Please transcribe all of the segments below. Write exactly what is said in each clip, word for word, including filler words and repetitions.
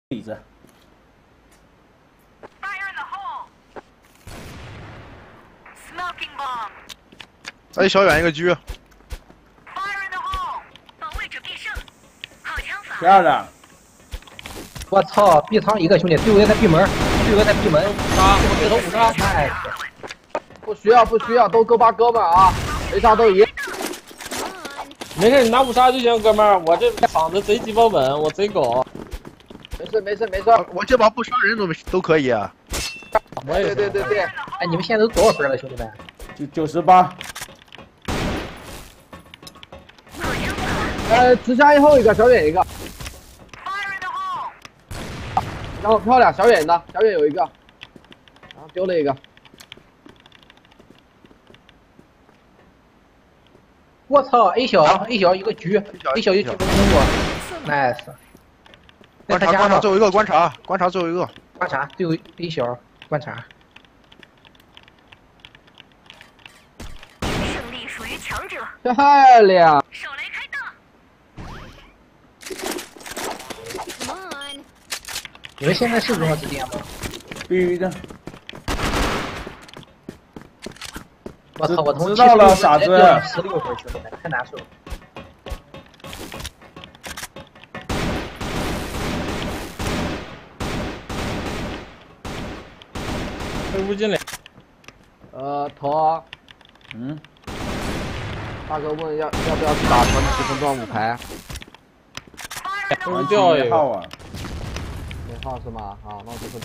椅子。 哎，小远一个狙。 漂亮！ 我操 ！B 仓一个兄弟，队友也在闭门，队友在闭门。 杀，别头五杀。 nice。 不需要，不需要，都哥八哥们啊，没啥都一样。 没事，你拿五杀就行，哥们儿。我这躺着贼鸡巴稳，我贼狗。 没事，没事，没事。 我这把不伤人都都可以啊。 我也对对对对。 哎，你们现在都多少分了，兄弟们？ 九九十八。 呃，直下一后一个，小远一个。然后漂亮，小远的，小远有一个，然后丢了一个。 我操 ！A 小 A 小一个局 ，A 小一个局没通过 ，nice。 观察观察最后一个观察，观察最后一个观察最后 A 小观察。 胜利属于强者。 漂亮。 你们现在是融合之巅吗？ 必须的。 我操！我从知道了，傻子。 十六分，兄弟们，太难受了。 推不进来。 呃，头。 嗯。 大哥问要要不要去打团体分段五排？ 我掉一号啊。 没号是吗？好，那我就分。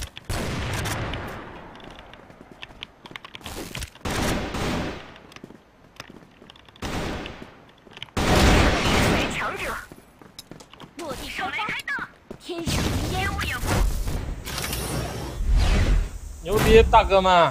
强者，落地手雷开大，天使烟雾掩护。 牛逼，大哥们！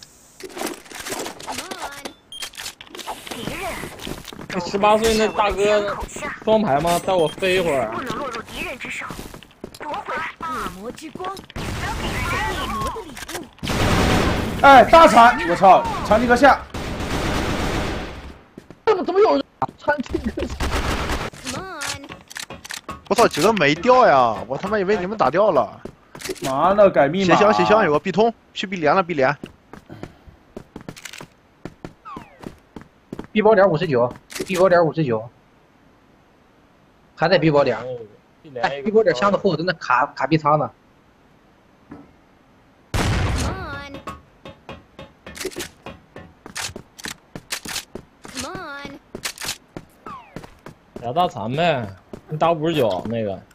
敌人。 那十八岁那大哥双排吗？带我飞一会儿。 不能落入敌人之手。 夺回恶魔之光，恶魔的礼物。 哎，大铲！我操，长青哥下。 怎么怎么有人？长青哥下。 我操，几个没掉呀！我他妈以为你们打掉了。 妈的，改密码。 斜箱斜箱有个 B 通，去 B 连了 B 连。 B 包点五十九 ，B 包点五十九，还在 B 包点。 哎 ，B 包点箱子后头那卡卡 B 仓呢。 俩大残呗，你打五十九那个。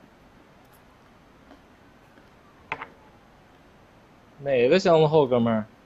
哪个箱子后，哥们儿？